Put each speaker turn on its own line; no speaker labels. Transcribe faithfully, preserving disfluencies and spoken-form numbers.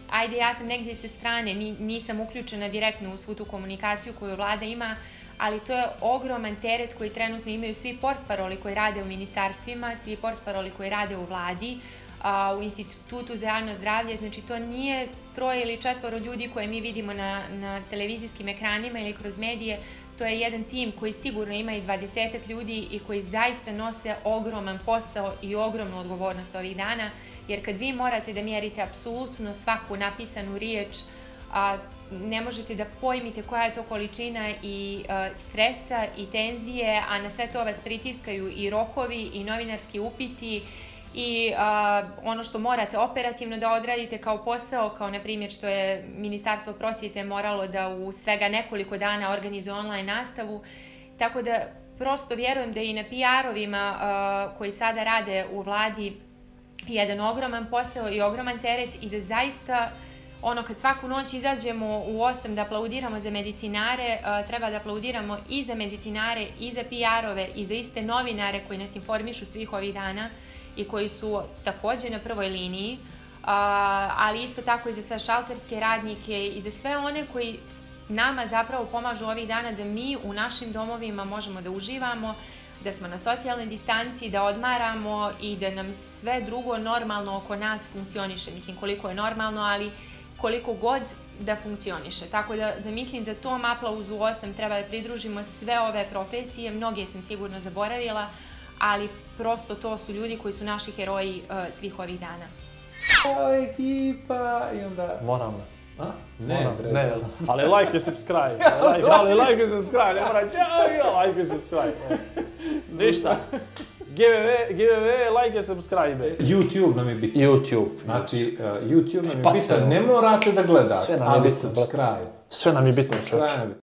ajde, ja sam negdje sa strane, nisam uključena direktno u svu tu komunikaciju koju vlada ima, ali to je ogroman teret koji trenutno imaju svi portparoli koji rade u ministarstvima, svi portparoli koji rade u vladi, u Institutu za javno zdravlje. Znači, to nije troje ili četvoro ljudi koje mi vidimo na, na televizijskim ekranima ili kroz medije. To je jedan tim koji sigurno ima i dvadesetak ljudi i koji zaista nose ogroman posao i ogromnu odgovornost ovih dana, jer kad vi morate da mjerite apsolutno svaku napisanu riječ, a, ne možete da pojmite koja je to količina i a, stresa i tenzije, a na sve to vas pritiskaju i rokovi i novinarski upiti i a, ono što morate operativno da odradite kao posao, kao na primjer što je Ministarstvo prosvjete moralo da u svega nekoliko dana organizuje online nastavu. Tako da prosto vjerujem da i na P R-ovima koji sada rade u vladi jedan ogroman posao i ogroman teret i da zaista ono kad svaku noć izađemo u osam da aplaudiramo za medicinare, treba da aplaudiramo i za medicinare i za P R-ove i za iste novinare koji nas informišu svih ovih dana i koji su također na prvoj liniji, ali isto tako i za sve šalterske radnike i za sve one koji nama zapravo pomažu ovih dana da mi u našim domovima možemo da uživamo, da smo na socijalnoj distanci, da odmaramo i da nam sve drugo normalno oko nas funkcioniše. Mislim, koliko je normalno, ali koliko god da funkcioniše. Tako da, da mislim da tom aplauzu osam treba da pridružimo sve ove profesije, mnoge sam sigurno zaboravila, ali prosto to su ljudi koji su naši heroji uh, svih ovih dana.
O, ekipa! I onda...
Moramo.
A? Ne, bre.
Ne, ali like i subscribe. Like, ali like i subscribe. Ne mora čao, like i subscribe. Ništa. Giveaway, like i subscribe.
YouTube nam je bitan.
YouTube.
Znači, YouTube nam je bitan. Ne morate da gledate, ali subscribe.
Sve nam je bitno, čovječe.